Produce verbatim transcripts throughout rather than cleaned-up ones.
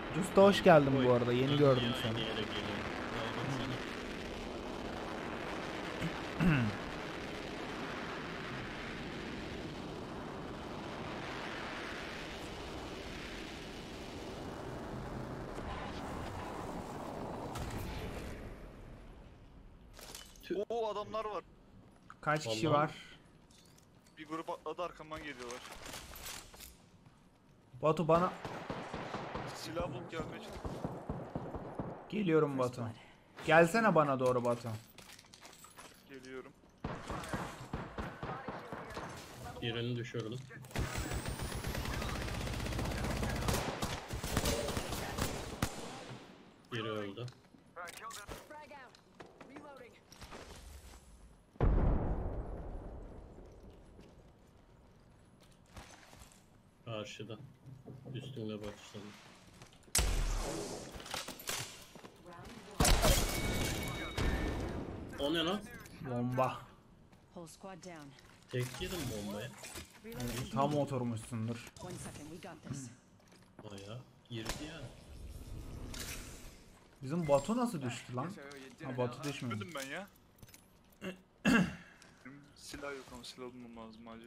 Usta hoş geldin Oy, bu arada. Yeni ben gördüm niye seni. aynı yere geliyorum? Aynen Oo, adamlar var. Kaç kişi Vallahi. var? Bir grup atladı, arkamdan geliyorlar. Batu bana... Silah bulup gelmeye çalışıyor. Geliyorum Batu. Gelsene bana doğru Batu. Geliyorum. Birini düşürdüm. Biri öldü. Frag out. Reloading. Karşıda. Üstünde başladı. O ne lan? Bomba. Whole squad down. Tek yedim bombaya. Reloading. Tam oturmuşsundur. One second, we got this. Baya girdi ya. Bizim Batu nasıl düştü lan? Ha Batu düşmedi. Öldüm ben ya. Benim silah yok ama silah bulmam lazım acil.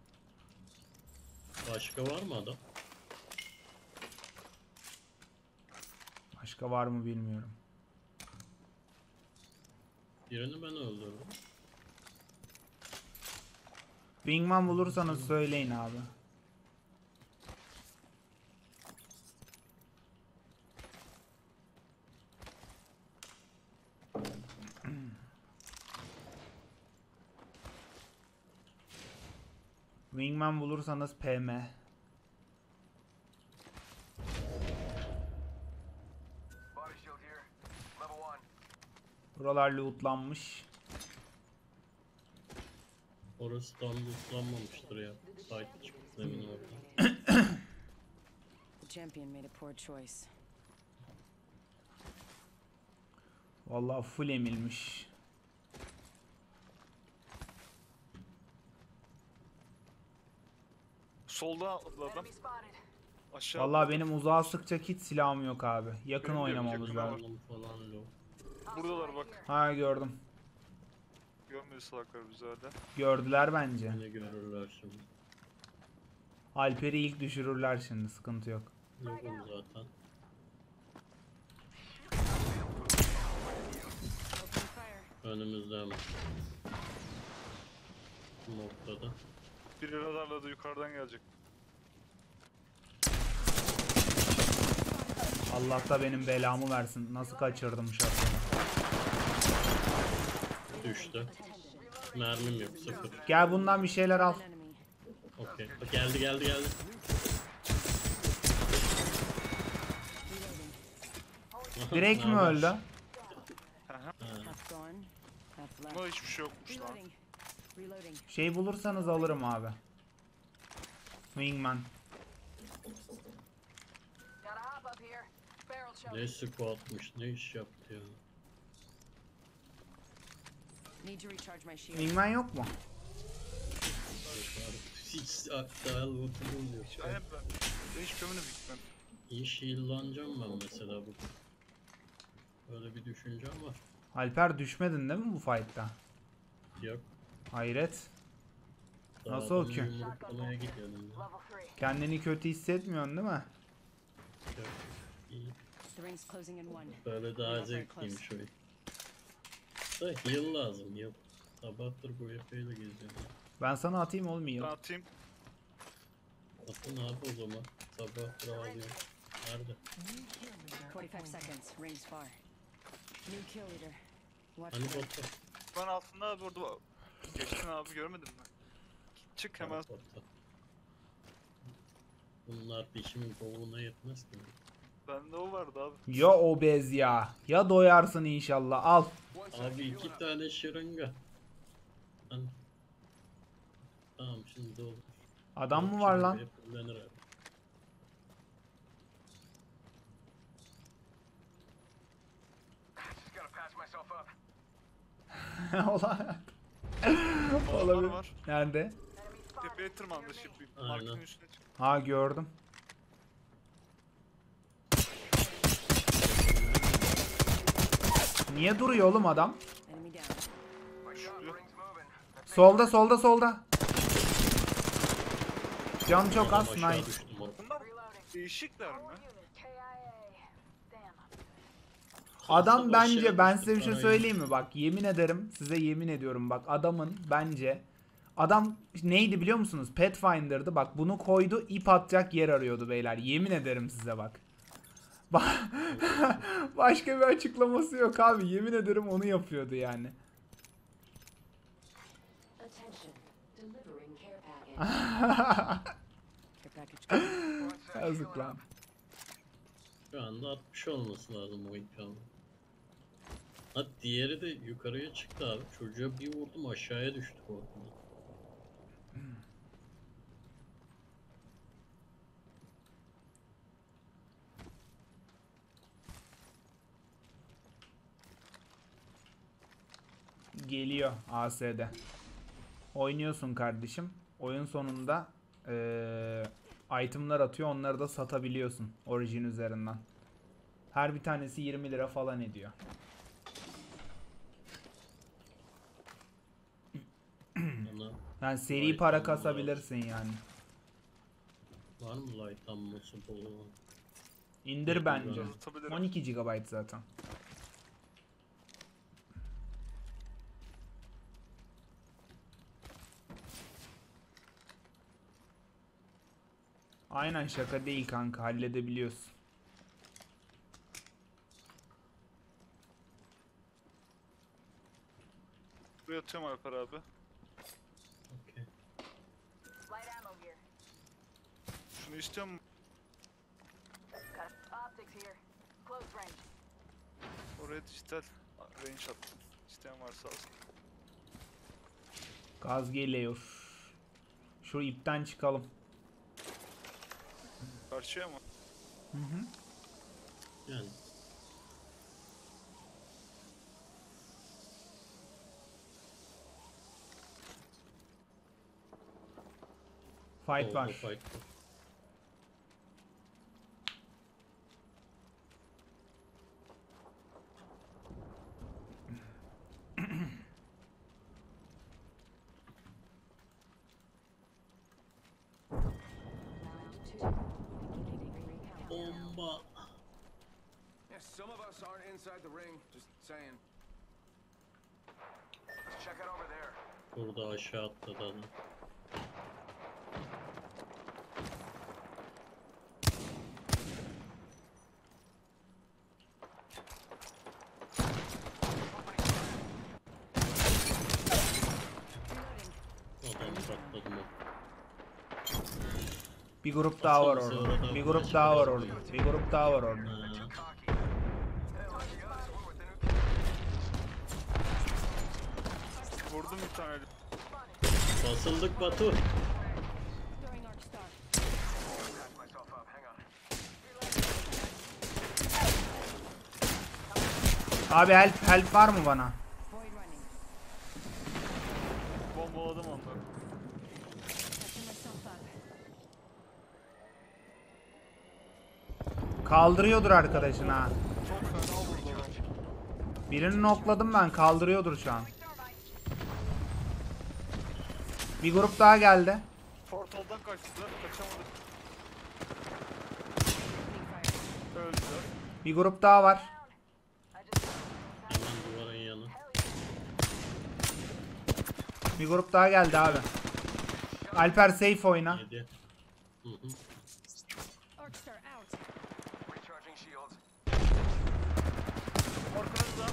Başka var mı adam? Başka var mı bilmiyorum. Birini ben öldürdüm. Wingman bulursanız söyleyin abi. Wingman bulursanız P M. Buralar lootlanmış. Orası tam lootlanmamıştır ya. Fight çıktı zemin orada. The champion made a poor choice. Vallahi full emilmiş. Solda atladı adam. Aşağı Vallahi atladı. benim uzağa sıkacak hiç silahım yok abi. Yakın Benim de yok, oynamamız yakına lazım. Falan falan yok. Buradalar bak. Ha gördüm. Görmedi salaklar bizi hala. Gördüler bence. Yine görürler şimdi. Alper'i ilk düşürürler şimdi, sıkıntı yok. Yokum zaten. Open fire. Önümüzde hemen. Bu noktada. Biri radarladı, yukarıdan gelecek. Allah da benim belamı versin. Nasıl kaçırdım şartını. Düştü. Mermim yok, sıfır. Gel bundan bir şeyler al. An enemy. Okey. Geldi geldi geldi. Reloading. Direkt mi Naber? öldü? Half gone. Half left. Buna hiçbir şey yokmuş lan. Reloading. Reloading. Şey bulursanız alırım abi. Wingman. Gotta hop up here. Barrel choke. Ne squatmış, ne iş yaptı ya. Need to recharge my shield. Wingman yok mu? Hiç hatta lootum yok. Aynen ben. Ben hiç gömünü bitmem. İyi shieldlanacağım ben mesela bugün. Böyle bir düşüncem var. Alper düşmedin değil mi bu fight'ta? Yok. Hayret. Daha Nasıl o adamı ki? yumruklamaya gidiyordum ya. Kendini kötü hissetmiyorsun değil mi? Yok. İyi. The ring's closing in one. Böyle daha zevkliymiş oyun. Da heal lazım, heal. Sabahtır bu epeyle geziyorum. Ben sana atayım oğlum iyi. Ben atayım. Atın abi o zaman. Sabahtır ağlıyorum. Nerede? forty-five seconds. Ring's far. New kill leader. Watch Hani the ring. botta? Ben altında abi orada geçtin abi, görmedin mi? Çık hemen. Botta. Bunlar dişimin kovuğuna yetmez ki. Bende o vardı abi. Ya obez ya. Ya doyarsın inşallah. Al. Abi iki tane şırınga. Hani... Tamam şimdi olur. Adam mı var lan? Kullanır abi. Ola- Adamlar Olabilir. var. Nerede? Tepeye tırmandı şimdi. Aynen. Markın üstüne çık. Ha gördüm. Niye duruyor oğlum adam? Enemy down. Şuraya. Solda solda solda. Can çok az. Aşağı Nice. düştüm orada. Bunlar değişikler mi? Adam Aşağı bence ben düştüm, size bir şey parayı. söyleyeyim mi? Bak yemin ederim size yemin ediyorum bak adamın bence adam neydi biliyor musunuz? Pathfinder'dı. Bak bunu koydu ip atacak yer arıyordu beyler. Yemin ederim size bak. Ba- Başka bir açıklaması yok abi. Yemin ederim onu yapıyordu yani. Attention. Delivering care package. Care package coming. Yazık lan. Şu anda altmış olması lazım o ekranın. Ha diğeri de yukarıya çıktı abi. Çocuğa bir vurdum aşağıya düştü korkudan. Geliyor A S'de. Oynuyorsun kardeşim. Oyun sonunda eee itemlar atıyor. Onları da satabiliyorsun Origin üzerinden. Her bir tanesi yirmi lira falan ediyor. Bana Yani seri Vay para canına. kasabilirsin yani. var mı light ammosu bolu? İndir Evet, bence. evet. Tutabilirim. on iki gigabayt zaten. Aynen şaka değil kanka halledebiliyorsun. Buraya atıyorum Alper abi. Okey. Light ammo here. Şunu istiyor mu? Got optics here. Close range. Oraya dijital range attım. İsteyen varsa alsın. Gaz geliyor. Şu ipten çıkalım. Karşıya mı? Hı hı. Yani Fight solda var. fight var. Bomba. Yeah, some of us aren't inside the ring, just saying. Let's check it over there. Burada aşağı atladı adam. Adam patladı mı? Bir grup daha var Aslında orada. sırada Bir grup başka daha var bir orada. şey Bir grup daha var orada. Ha, Vurdum bir tane. basıldık Batu. Throwing arc star. Myself up, hang on. Abi help help var mı bana? Void running. Bombaladım onları. Catching myself up. Kaldırıyordur arkadaşın ha. Çok fena vurdu adam. Birini nokladım ben kaldırıyordur şu an. Bir grup daha geldi. Portaldan kaçtılar. Kaçamadık. Opening fire. Öldüler. Bir grup daha var. Hemen duvarın yanı. Bir grup daha geldi abi. Alper safe oyna. Yedi. Hı hı. Arc star out. Recharging shields. Arkanızda.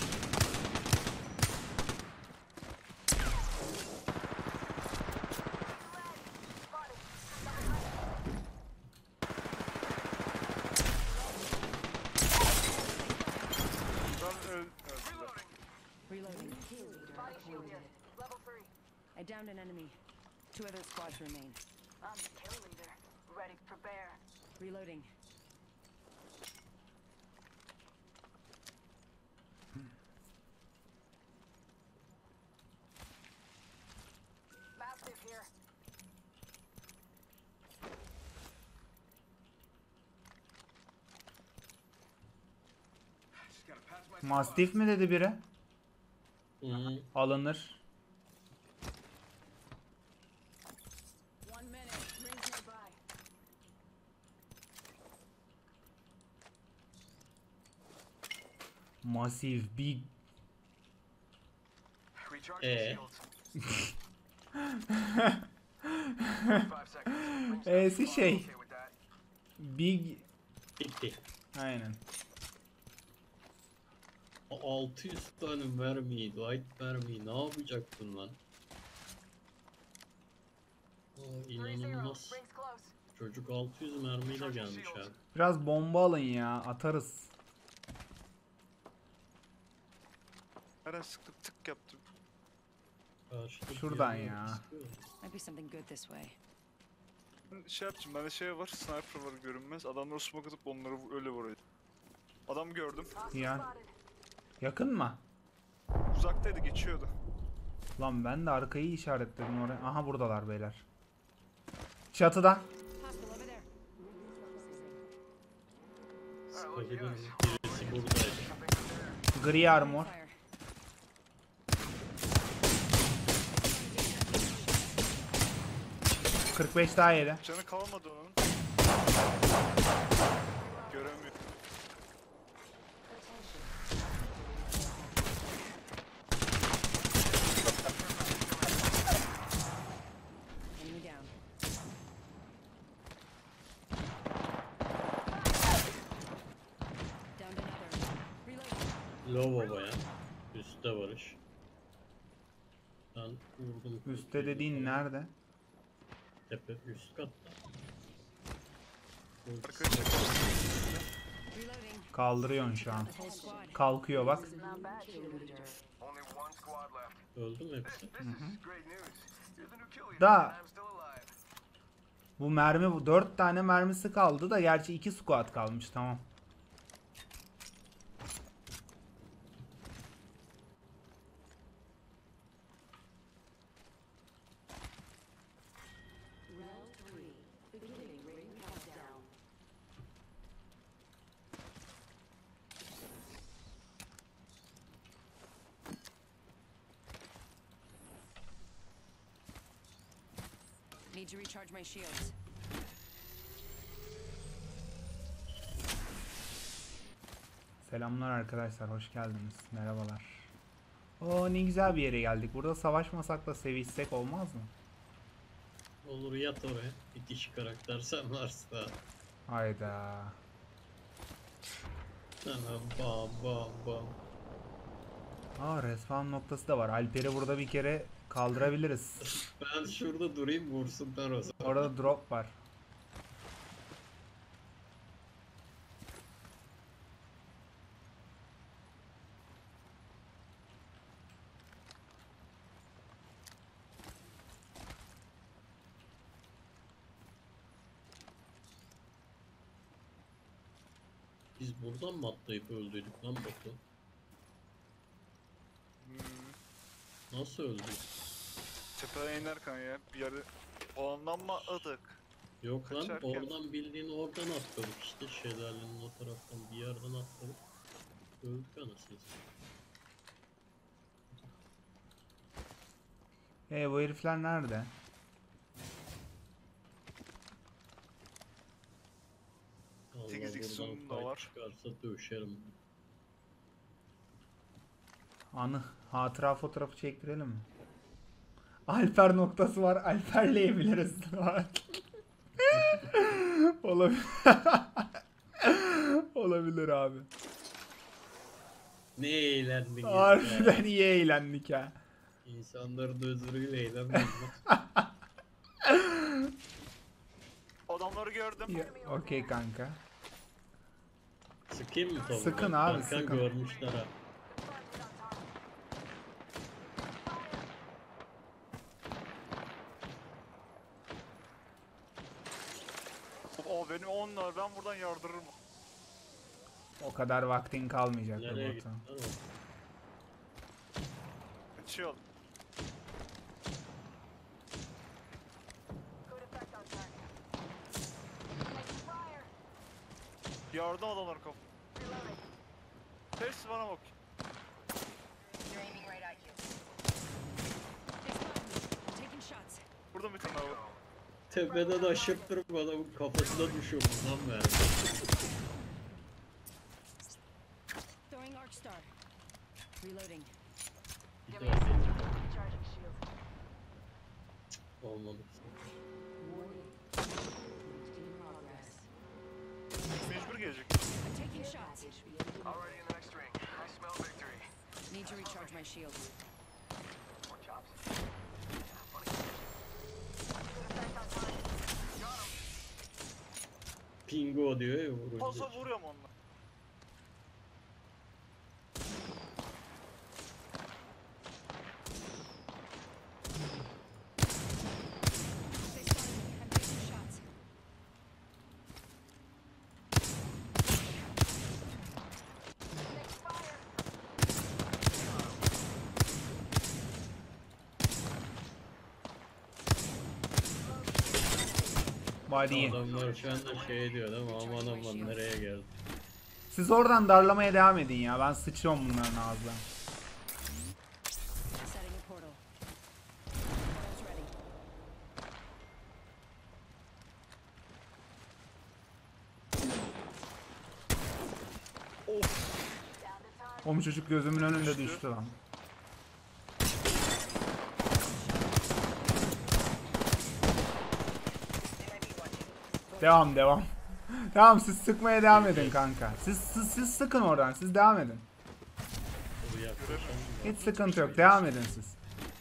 Ben öl öldüler. Reloading. Body shield here. Level three. I downed an enemy. Two other squads remain. I'm the kill leader. Ready for bear. Reloading. Mastiff here. Just gotta pass my Mastiff mi dedi biri? Hı. Alınır. One minute. Rings nearby. Massive big. Recharging Eh. shields. Five seconds. Rings E'si şey. okay with that. Big. Bitti. Aynen. O altı yüz tane mermiyi, light mermiyi ne yapacaktın lan? Aa, Three zero. inanılmaz. Rings close. Çocuk altı yüz mermiyle gelmiş abi. Biraz bomba alın ya. Atarız. Nereden sıktım tık yaptım. Karşıda bir Şuradan yerden ya. sıkıyor. Might be something good this way. Ben şey yapacağım, bende şey var, sniper var görünmez. Adamları smoke atıp onları vu- öyle vuruyor. Adam gördüm. Hostile Ya. spotted. Yakın mı? Uzaktaydı, geçiyordu. Lan ben de arkayı işaretledim oraya. Aha buradalar beyler. Çatıda. Hostile over there. Sıkabilirim. Birisi buradaydı. Gri armor. Fire. kırk beş daha yedi. Canı kalmadı onun. Göremiyor. Enemy down. Down to another. Reloading. Low baba ya. Üstte varış. Ben vurdum. Üste dediğin nerede? Tepe üst katta. Arkadaşlar Reloading. Kaldırıyorsun şu an. Whole squad. Kalkıyor bak. Not bad, kill leader. Only one squad left. Öldü mü hepsi? This is great news. You're the new kill leader. Da. and I'm still alive. Bu mermi bu. dört tane mermisi kaldı da gerçi iki squad kalmış tamam. Need to recharge my shields. Selamlar arkadaşlar, hoş geldiniz. Merhabalar. Oo ne güzel bir yere geldik. Burada savaşmasak da sevişsek olmaz mı? Olur yat oraya. Bir dişi karakter sen varsa. Hayda. Hemen bam bam bam. Aa respawn noktası da var. Alper'i burada bir kere kaldırabiliriz. Ben şurada durayım vursunlar o zaman. Orada drop var. Biz buradan mı atlayıp öldüydük lan Batu? hmm, Nasıl öldük? tepeden inerken ya bir yerde alandan mı atladık? Yok lan Kaçarken. oradan bildiğin oradan atladık işte şelalenin o taraftan bir yerden atladık. Öldük anasını satayım. E bu herifler nerede? Allah sekiz x buradan zoom da fight var. çıkarsa döşerim. Anı hatıra fotoğrafı çektirelim mi? Alper noktası var. Alperleyebiliriz. Olabilir. Olabilir abi. Ne eğlendik ya. Harbiden iyi eğlendik ha. İnsanların özrüyle eğlenmedim. Adamları gördüm. Ya, okey kanka. Sıkayım mı tavuğu? Sıkın Bak, abi, arkan sıkın. görmüşler ha. O benim onlar, ben buradan yardırırım. O kadar vaktin kalmayacak be Nereye Batu. gittiler o? Kaçıyor. Good effect on target. Taking fire. Yardım adamlar kapı. Reloading. Hepsi bana bak. They're aiming right at you. They spotted me. I'm taking shots. Burada bir tane daha var. Tepeden aşıp durup adamın kafasına düşüyor bundan ver. Throwing arc star. Reloading. Bir Give daha me a değil. second. Recharging shield. Olmadı. Warning. In progress. Mecbur gelecek. I'm taking shots. Already in the next ring. I smell victory. Need to recharge my shield. More chops. Pingo diyor ya vurunca. Fazla vuruyorum onunla. They spotted me. I'm taking shots. Body. Adamlar şu anda şey diyor değil mi? Aman aman nereye geldi? Siz oradan darlamaya devam edin ya. Ben sıçıyorum bunların ağzına. Setting a portal. Portal's ready. Oğlum çocuk gözümün önünde düştü lan. Devam devam. Tamam siz sıkmaya devam edin kanka. Siz, siz, siz sıkın oradan. Siz devam edin. Bu yaklaşan Hiç sıkıntı yok. Devam edin siz.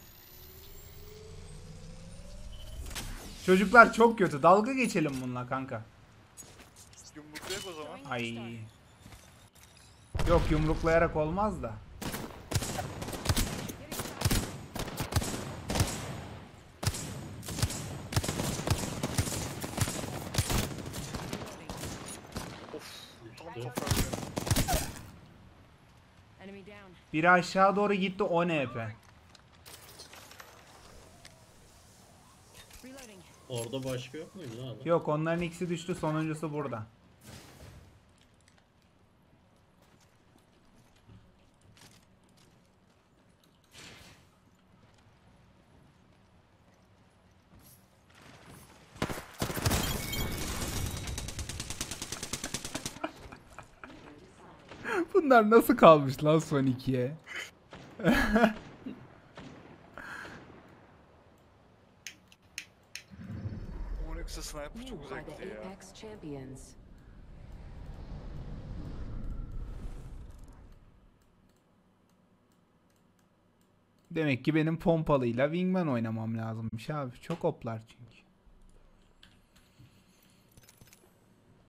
Çocuklar çok kötü. Dalga geçelim bununla kanka. Yumruklayak o zaman. Throwing arc Ay. star. Yok yumruklayarak olmaz da. Getting shot. Reloading. Tam düştü. toprağı. Enemy down. Biri aşağı doğru gitti o N P. Reloading. Orada başka yok muydu lan adam? Yok onların ikisi düştü sonuncusu burada. Bunlar nasıl kalmış lan son ikiye? Onyx'e sniper çok You are the zevkli ya. Apex champions. Demek ki benim pompalıyla Wingman oynamam lazımmış abi. Çok oplar çünkü.